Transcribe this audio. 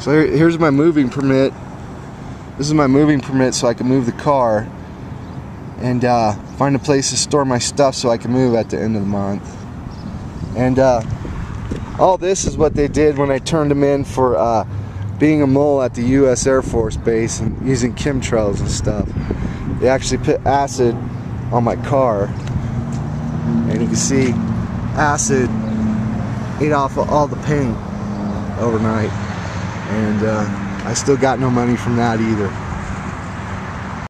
So here's my moving permit. This is my moving permit so I can move the car and find a place to store my stuff so I can move at the end of the month. And all this is what they did when I turned them in for being a mole at the U.S. Air Force Base and using chemtrails and stuff. They actually put acid on my car, and you can see acid ate off of all the paint overnight, and I still got no money from that either.